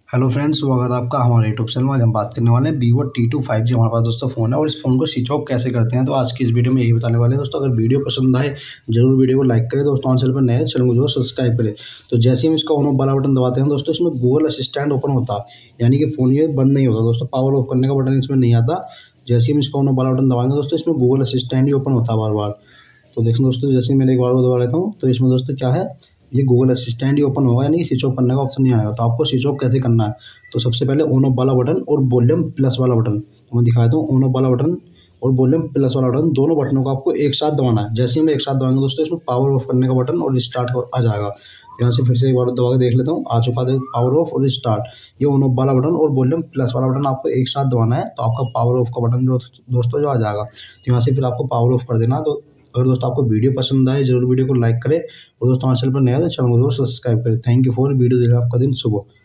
Hello friends, स्वागत है आपका हमारे यूट्यूब चैनल में। आज हम बात करने वाले हैं Vivo T2 5G हमारे पास दोस्तों फ़ोन है और इस फ़ोन को स्विच ऑफ कैसे करते हैं। तो आज की इस वीडियो में यही बताने वाले हैं दोस्तों। अगर वीडियो पसंद आए जरूर वीडियो को लाइक करें दोस्तों। चैनल पर नए चैनल को जो सब्सक्राइब करें। तो जैसे हम इसका ऑन ऑफ वाला बटन दबाते हैं दोस्तों, इसमें गूगल असिस्टेंट ओपन होता है, यानी कि फ़ोन ये बंद नहीं होता दोस्तों। पावर ऑफ करने का बटन इसमें नहीं आता। जैसे हम इसका ऑन ऑफ वाला बटन दबाएंगे दोस्तों, इसमें गूगल असिस्टेंट ही ओपन होता है बार बार। तो देखें दोस्तों, जैसे मैंने एक बार दबा लेता हूँ तो इसमें दोस्तों क्या है, ये गूगल असिस्टेंट ही ओपन होगा, यानी कि स्विच ऑफ करने का ऑप्शन नहीं आएगा। तो आपको स्विच ऑफ कैसे करना है, तो सबसे पहले ऑन ऑफ वाला बटन और वॉल्यूम प्लस वाला बटन तो मैं दिखा देता हूँ। ऑन ऑफ वाला बटन और वॉल्यूम प्लस वाला बटन, दोनों बटनों को आपको एक साथ दबाना है। जैसे ही हम एक साथ दबाएंगे दोस्तों, इसमें पावर ऑफ करने का बटन और स्टार्ट आ जाएगा। यहाँ से फिर से एक बार दबा के देख लेता हूँ, आ चुका है पावर ऑफ और स्टार्ट। ये ऑन ऑफ वाला बटन और वॉल्यूम प्लस वाला बटन आपको एक साथ दबाना है, तो आपका पावर ऑफ का बटन जो दोस्तों जो आ जाएगा। तो यहाँ से फिर आपको पावर ऑफ कर देना। तो अगर दोस्तों आपको वीडियो पसंद आए जरूर वीडियो को लाइक करें और दोस्तों हमारे चैनल पर नया है तो चैनल को जरूर सब्सक्राइब करें। Thank you for video. आपका दिन शुभ हो।